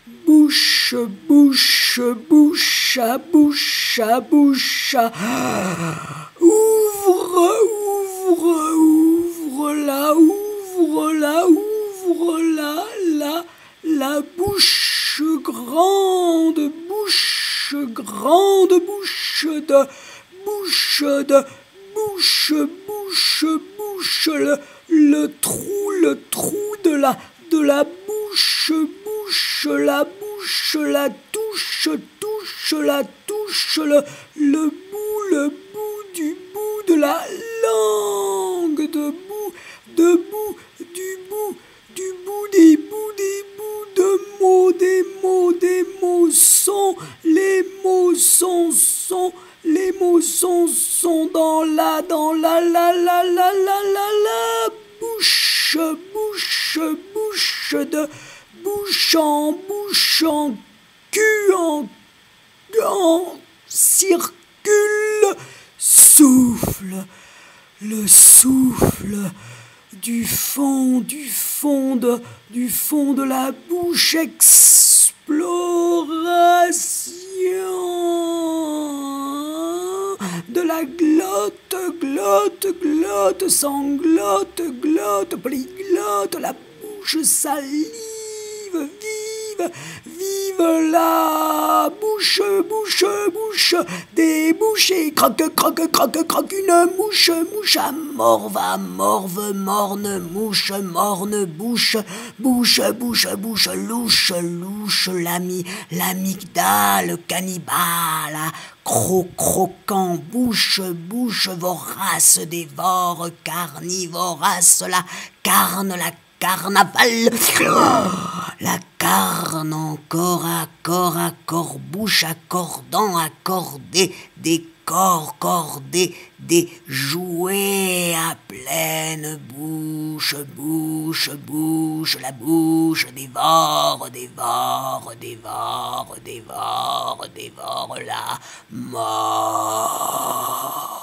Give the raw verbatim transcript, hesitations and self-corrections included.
bouche, bouche, bouche à bouche à bouche à... Ouvre, ouvre, ouvre-la, ouvre-la, ouvre-la, la, la bouche grande, bouche grande, bouche de, bouche de, bouche, bouche, bouche, le, le trou, le trou de la, de la bouche, bouche, la bouche, la touche, touche, la touche, le, le bout, le bout du bout de la langue, debout, debout, du bout, du bout, des bouts, des bouts de mots, des mots, des mots sont, les mots sont, sont, les mots sont, sont dans la, dans la, la, la, la, la, la, la, bouche, bouche, bouche de, bouche en, bouche en, cul en, en, circule, souffle, le souffle du fond, du fond de, du fond de la bouche, exploration de la glotte, glotte, glotte, sanglotte, glotte, polyglotte, la bouche salive, vive, vive la bouche, bouche, bouche, débouchée, croque, croque, croque, croque, une mouche, mouche à morve, à morve, morne, mouche, morne, bouche, bouche, bouche, bouche, louche, louche, l'ami, l'amygdale, cannibale, croc, croquant, bouche, bouche, vorace, dévore, carnivorace, la carne, la carnaval, la carne encore, accord, accord, bouche, accordant, accordé, des corps, cordés, des jouets à pleine bouche, bouche, bouche, la bouche dévore, dévore, dévore, dévore, dévore la mort.